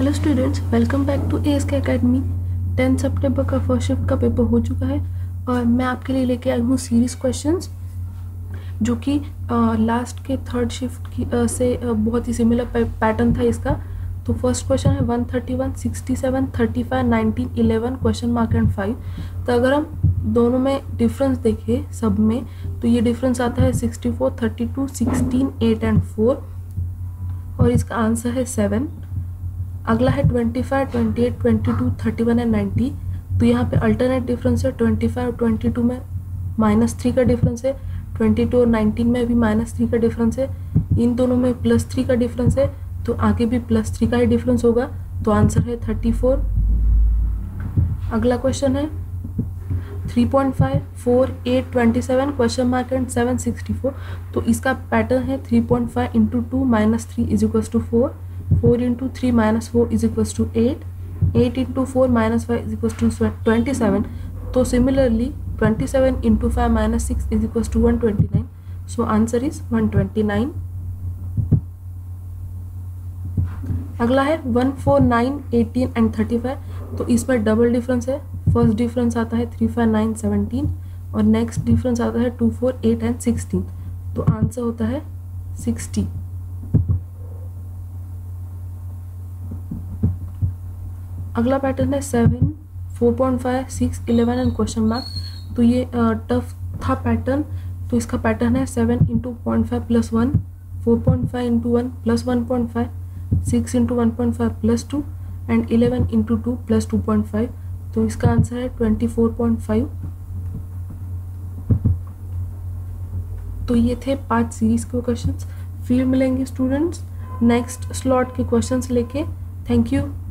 Hello students, welcome back to ASK academy. 10 सितंबर का first shift का पेपर हो चुका है और मैं आपके लिए लेके आई हूँ सीरीज क्वेश्चंस जो कि लास्ट के थर्ड शिफ्ट की से बहुत ही सिमिलर पैटर्न था इसका। तो फर्स्ट क्वेश्चन है 131, 67, 35, 19, 11 क्वेश्चन मार्क एंड 5। तो अगर हम दोनों में डिफरेंस देखें सब में, तो ये डिफरेंस आता है 64, 32, 16, 8 एंड 4 और इसका आंसर है 7। अगला है 25, 28, 22, 31 एंड 90। तो यहाँ पे अल्टरनेट डिफरेंस है 25 और 22 में -3 का डिफरेंस है, 22 और 19 में भी -3 का डिफरेंस है, इन दोनों में +3 का डिफरेंस है, तो आगे भी +3 का ही डिफरेंस होगा, तो आंसर है 34। अगला क्वेश्चन है 3.5, 4, 8, 27 क्वेश्चन मार्क एंड 7, 64। तो इसका पैटर्न है 3.5 × 2 - 3 = 4, 4 × 3 - 4 = 8, 8 × 4 - 5 = 27। तो सिमिलरली 27 × 5 - 6 = 129. So answer is 129. अगला है 1, 4, 9, 18 एंड 35। तो इसमें डबल डिफरेंस है। फर्स्ट डिफरेंस आता है 3, 5, 9, 17 और नेक्स्ट डिफरेंस आता है 2, 4, 8 एंड 16। तो आंसर होता है 60। अगला पैटर्न है 7, 4.5, 6, 11 एंड क्वेश्चन मार्क। तो ये टफ था पैटर्न। तो इसका पैटर्न है 7 × 0.5 + 1, 4.5 × 1 + 1.5, 6 × 1.5 + 2 एंड 11 × 2 + 2.5। तो इसका आंसर है 24.5। तो ये थे 5 सीरीज के क्वेश्चंस। फिर मिलेंगे स्टूडेंट्स नेक्स्ट स्लॉट के क्वेश्चंस लेके। Thank you.